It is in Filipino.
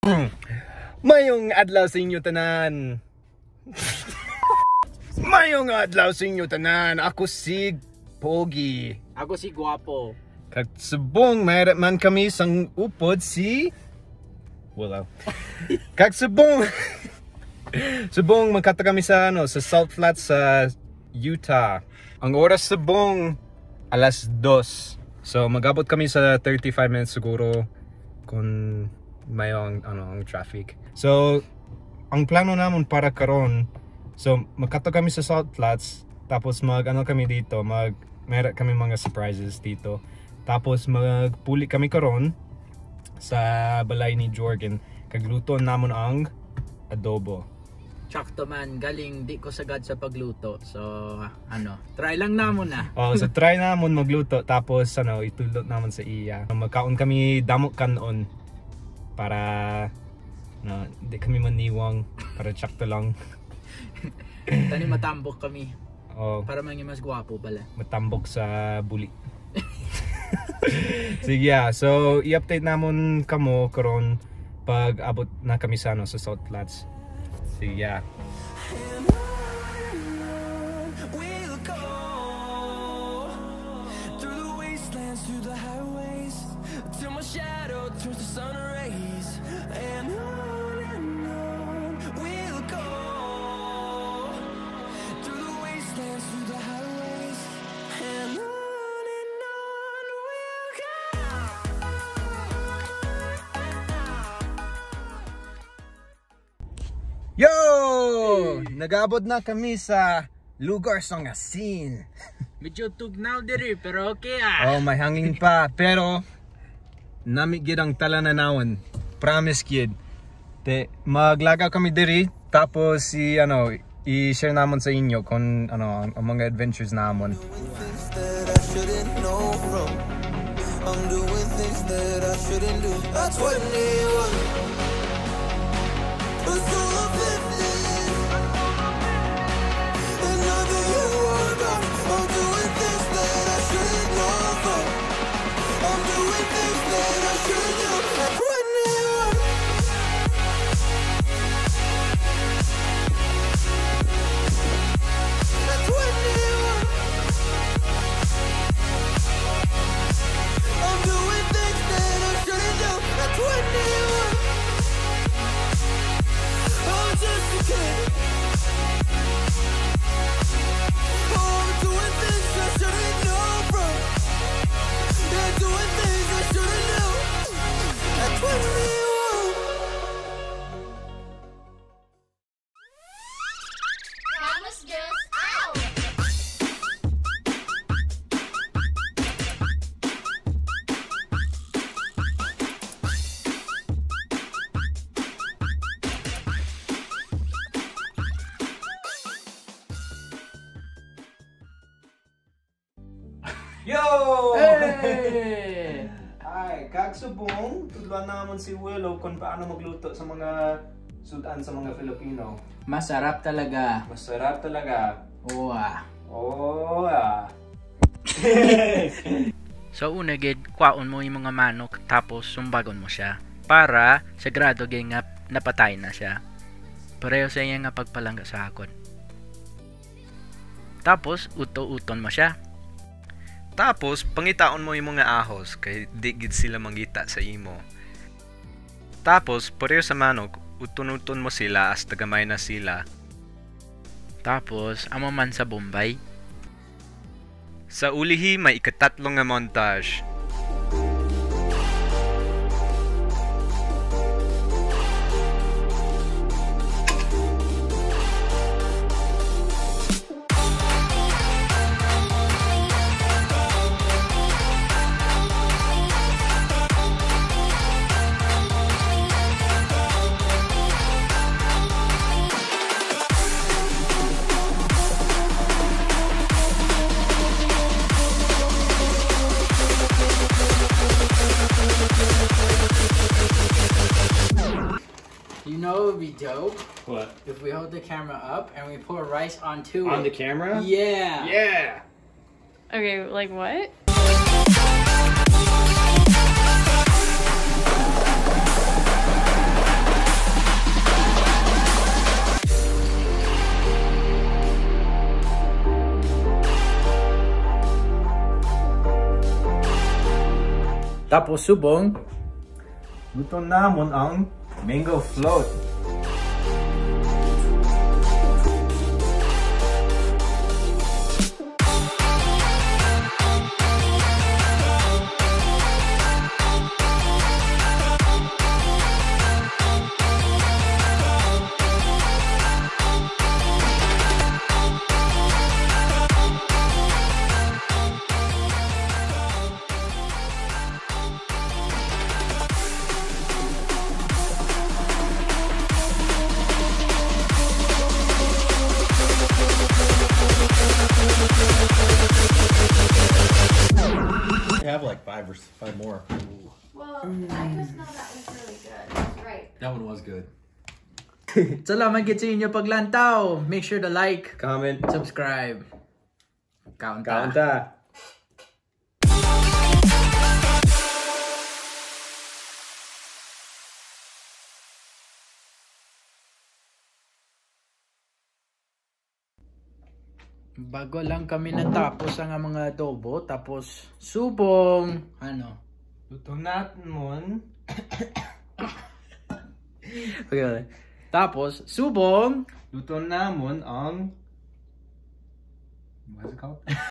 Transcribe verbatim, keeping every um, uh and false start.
Mayong adlaw sa inyo tanan. Mayong adlaw sa inyo tanan. Ako si Pogi. Ako si Guapo. Kag subong mayroon man kami sang upod si wala. Kag subong subong magkata kami sa ano sa Salt Flats sa Utah. Ang oras subong alas dos. So magabot kami sa thirty-five minutes siguro kung mayong ano ang traffic. So ang plano namon para karon, so magkata kami sa Salt Flats, tapos mag ano kami dito, mag meron kami mga surprises dito. Tapos magpuli kami karon sa balay ni Jorgen, kagluto namon ang adobo. Tsakto man, galing di ko sagad sa pagluto. So ano, try lang namon na. Oh, so try namon magluto, tapos ano itulot namon sa iya. Magkaon kami damo kanon para no, di kami maniwang, para tsakto lang. Tani matambok kami. Oh, para maging mas gwapo pala. Matambok sa buli. Sige, yeah. So i-update namon kamo karon pag abot na kami sa ano sa Salt Flats. Sige, yeah. Yo! Nagabot na kami sa lugar sa ngasin. Medyo tugnaw diri pero okay ah. Oh, may hangin pa, pero nami gid ang talananawon. Promise kid. Te maglagaw kami diri, tapos si ano i-share namon sa inyo kung ano ang, ang mga adventures namon. I'm doing things that I shouldn't do. That's what Yo! Hey! Ay, kagsubong, tudlan naman si Willow kung paano magluto sa mga sudan sa mga Filipino. Masarap talaga. Masarap talaga. Oo ah. Oo ah. So una gid, kwaon mo yung mga manok tapos sumbagon mo siya para sagrado gid nga napatay na siya. Pareho sa iya nga pagpalangga sa akon. Tapos uto-uton mo siya. Tapos, pangitaon mo yung mga ahos kay di gid sila manggita sa imo. Tapos, pareho sa manok, utun-utun mo sila as tagamay na sila. Tapos, amo man sa Bombay. Sa ulihi, may ikatatlong nga montage. You know what would be dope? What? If we hold the camera up and we pour rice onto On it. the camera? Yeah. Yeah. Okay, like what? Tapos subong, luto namon ang mango float. Have like five or five more. Well, I just know that was really good. That's right. That one was good. salamat gid sa inyo paglantaw. Make sure to like, Comment. subscribe. Kaunta. Kaunta. Bago lang kami natapos ang mga adobo, tapos subong, ano? Luto namon. Okay. Tapos subong, Luto namon ang... What's it called?